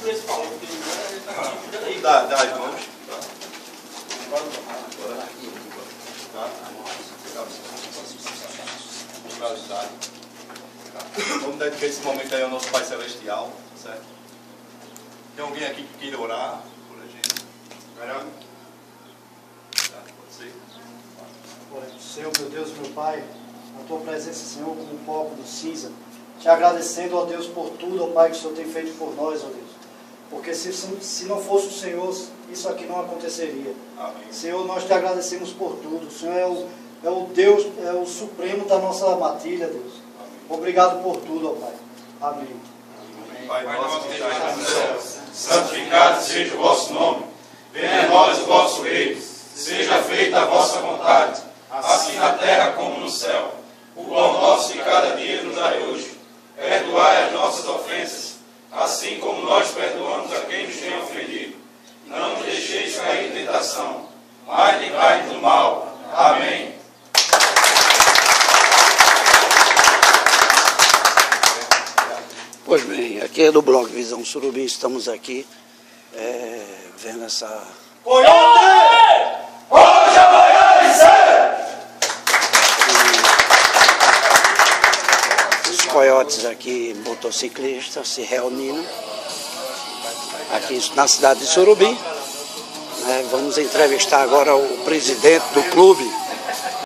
Dá, irmãos. Vamos dedicar esse momento aí ao nosso Pai Celestial, certo? Tem alguém aqui que queira orar por a gente? Melhor? Tá, pode ser. Senhor, meu Deus, meu Pai, na Tua presença, Senhor, como um copo do cinza, te agradecendo, ó Deus, por tudo, ó Pai, que o Senhor tem feito por nós, ó Deus. Porque se não fosse o Senhor, isso aqui não aconteceria. Amém. Senhor, nós te agradecemos por tudo. O Senhor é o Deus, é o supremo da nossa matilha, Deus. Amém. Obrigado por tudo, ó Pai. Amém. Pai nosso que estás nos céus, santificado seja o vosso nome. Venha a nós o vosso reino. Seja feita a vossa vontade, assim na terra como no céu. O pão nosso de cada dia nos dai hoje. Perdoai as nossas ofensas, assim como nós perdoamos a quem nos tem ofendido. Não nos deixeis cair em tentação, mas livrai-nos do mal. Amém. Pois bem, aqui é do blog Visão Surubim, estamos aqui vendo essa... Coiote! Hoje, amanhã e sempre! Os coiotes aqui, motociclistas, se reunindo aqui na cidade de Surubim. Vamos entrevistar agora o presidente do clube,